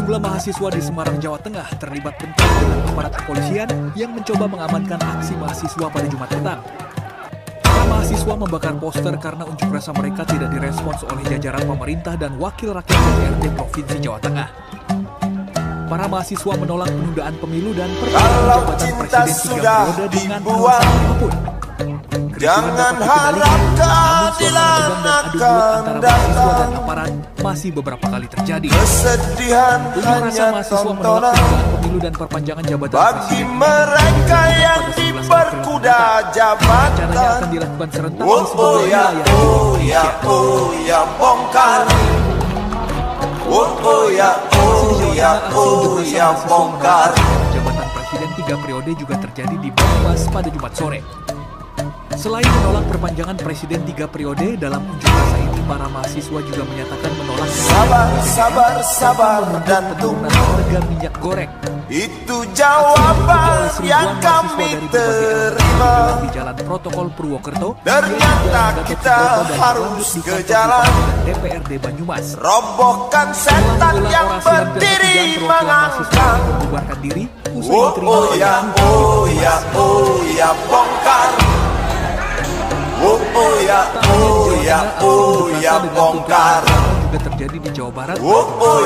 Sejumlah mahasiswa di Semarang, Jawa Tengah terlibat bentrok dengan aparat kepolisian yang mencoba mengamankan aksi mahasiswa pada Jumat petang. Para mahasiswa membakar poster karena unjuk rasa mereka tidak direspons oleh jajaran pemerintah dan wakil rakyat DPRD Provinsi Jawa Tengah. Para mahasiswa menolak penundaan pemilu dan perpanjangan jabatan presiden 3 periode dengan alasan apapun. Jangan harap keadilan akan datang. Dan aparat masih beberapa kali terjadi. Kesedihan hanya tontonan pemilu dan perpanjangan jabatan bagi mereka yang diperkuda jabatan. Rencananya akan dilakukan serentak di Oh seluruh wilayah ya bongkar. Oh ya bongkar. Jabatan presiden 3 periode juga terjadi di Banyumas pada Jumat sore. Selain menolak perpanjangan presiden 3 periode, dalam unjuk rasa ini para mahasiswa juga menyatakan menolak sabar dan tunggu. Harga minyak goreng. Itu jawaban yang kami terima. Di Jalan Protokol Purwokerto, ternyata kita harus ke jalan DPRD Banyumas. Robohkan setan yang berdiri mengangkat. Membubarkan diri. Oh ya bongkar. Oh ya bongkar. Juga terjadi di Jawa Barat. Oh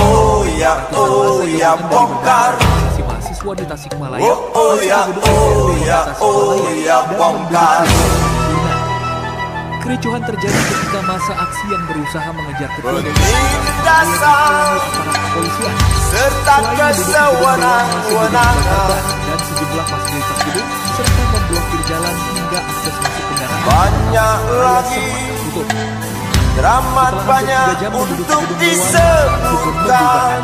ya bongkar. Si mahasiswa di Tasikmalaya. Oh ya bongkar. Kericuhan terjadi ketika masa aksi yang berusaha mengejar ketua Penindasan kepolisian serta kesewenang-wenangan dan sejumlah fasilitas gedung serta memblokir jalan hingga akses masuk kendaraan. Banyak lagi dramat banyak untuk disebutkan.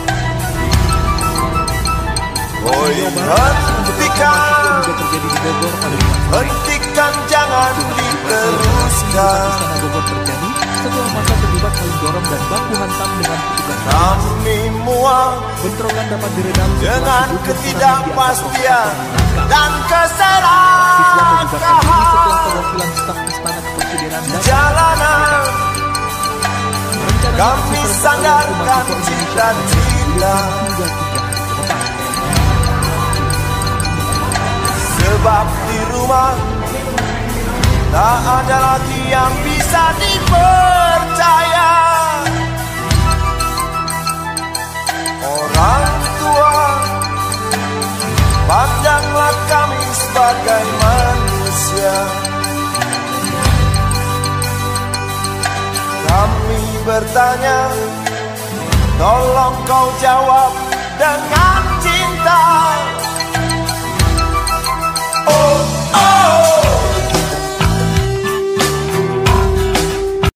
Oh hentikan jangan diteruskan. Bogor terjadi setelah masa terlibat saling dorong dan baku hantam dengan petugas. Kami muak bentrokan dapat diredam dengan ketidakpastian dan keserakahan. Setelah perwakilan staf istana kepresidenan jalanan kami sandarkan cita-cita. Sebab di rumah tak ada lagi yang bisa dipercaya. Orang tua, pandanglah kami sebagai manusia. Kami bertanya, tolong kau jawab dengan cinta.